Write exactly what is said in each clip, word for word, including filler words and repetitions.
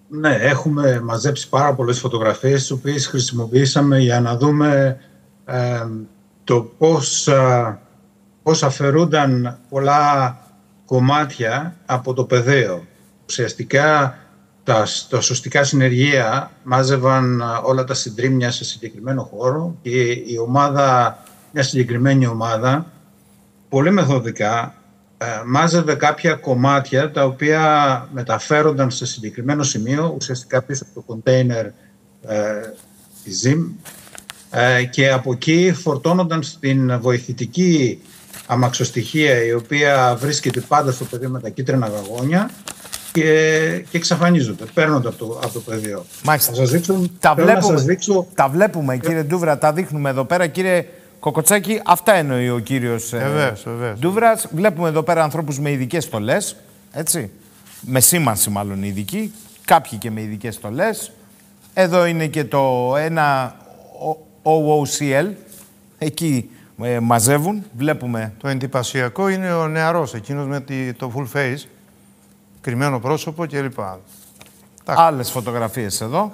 Ναι, έχουμε μαζέψει πάρα πολλές φωτογραφίες, τις οποίες χρησιμοποιήσαμε για να δούμε ε, το πώς, α, πώς αφαιρούνταν πολλά κομμάτια από το πεδίο. Ουσιαστικά τα, τα σωστικά συνεργεία μάζευαν όλα τα συντρίμμια σε συγκεκριμένο χώρο και η ομάδα, μια συγκεκριμένη ομάδα, πολύ μεθοδικά, ε, μάζευε κάποια κομμάτια τα οποία μεταφέρονταν σε συγκεκριμένο σημείο, ουσιαστικά πίσω από το κοντέινερ ε, της ζυμ, ε, και από εκεί φορτώνονταν στην βοηθητική αμαξοστοιχεία, η οποία βρίσκεται πάντα στο πεδίο με τα κίτρινα βαγόνια, και, και εξαφανίζονται, παίρνονται από το, από το πεδίο. Μάλιστα. Θα σας δείξω, τα, βλέπουμε, να σας δείξω... τα βλέπουμε, κύριε Ντούβρα, τα δείχνουμε εδώ πέρα. Κύριε Κοκοτσάκη, αυτά εννοεί ο κύριος ε, Ντούβρας. Βλέπουμε εδώ πέρα ανθρώπους με ειδικές στολές, έτσι, με σήμανση μάλλον ειδική, κάποιοι και με ειδικές στολές. Εδώ είναι και το ένα ο ο σι ελ, εκεί ε, μαζεύουν, βλέπουμε. Το εντυπωσιακό είναι ο νεαρός, εκείνος με το full face, κρυμμένο πρόσωπο κλπ. Άλλες φωτογραφίες εδώ.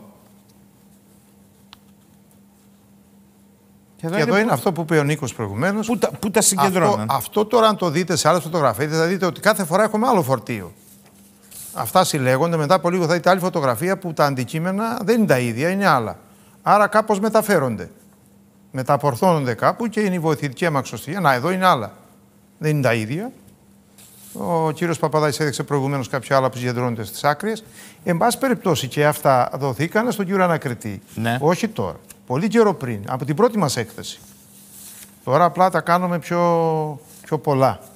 Και εδώ, και εδώ είναι, είναι που... αυτό που είπε ο Νίκος προηγουμένως. Πού τα, πού τα συγκεντρώνουν. Αυτό, αυτό τώρα, αν το δείτε σε άλλες φωτογραφίες, θα δείτε ότι κάθε φορά έχουμε άλλο φορτίο. Αυτά συλλέγονται, μετά από λίγο θα δείτε άλλη φωτογραφία που τα αντικείμενα δεν είναι τα ίδια, είναι άλλα. Άρα κάπως μεταφέρονται. Μεταπορθώνονται κάπου και είναι η βοηθητική αμαξοστοιχεία. Να, εδώ είναι άλλα. Δεν είναι τα ίδια. Ο κύριος Παπαδάκης έδειξε προηγουμένως κάποια άλλα που συγκεντρώνονται στις άκρες. Εν πάση περιπτώσει και αυτά δοθήκαν στον κύριο ανακριτή. Ναι. Όχι τώρα. Πολύ καιρό πριν, από την πρώτη μας έκθεση. Τώρα απλά τα κάνουμε πιο, πιο πολλά.